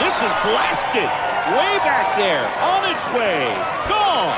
This is blasted. Way back there. On its way. Gone.